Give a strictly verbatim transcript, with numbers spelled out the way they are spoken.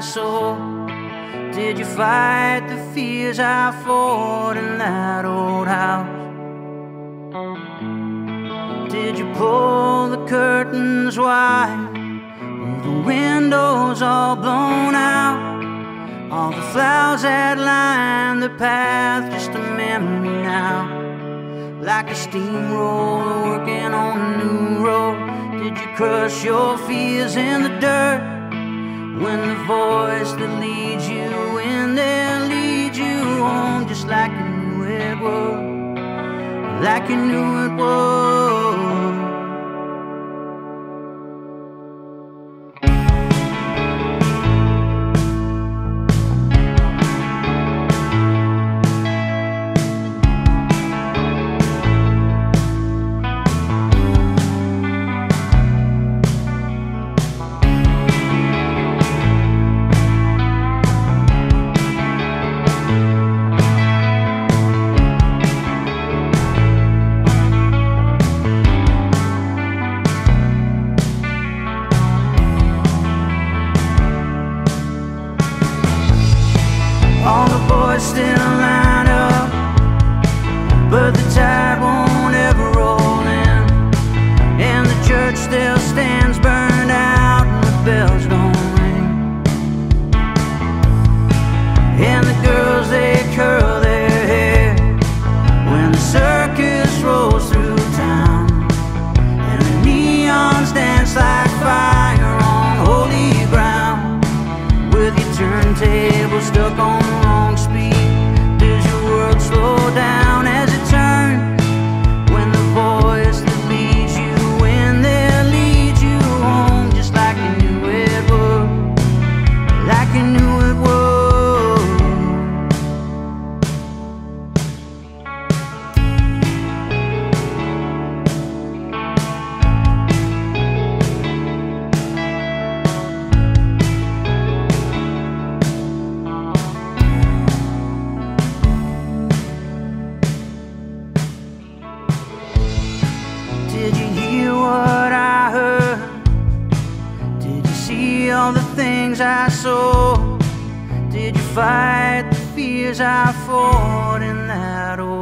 sow? Did you fight the fears I fought in that old house? Did you pull the curtains wide, with the windows all blown out? All the flowers that line the path, just a memory now. Like a steamroller working on a new road. Did you crush your fears in the dirt, when the voice that leads you in there leads you home, just like you knew it would, like you knew it would. All the boys still line up, but the tide won't ever roll in, and the church still stands burned out and the bells don't ring. And the girls, they curl their hair when the circus rolls through town, and the neons dance like fire on holy ground. With your turntable stuck on the wrong speed, does your world slow down as it turns, when the voice that leads you in there leads you home, just like you knew it would, like you knew it would. Did you hear what I heard? Did you see all the things I saw? Did you fight the fears I fought in that old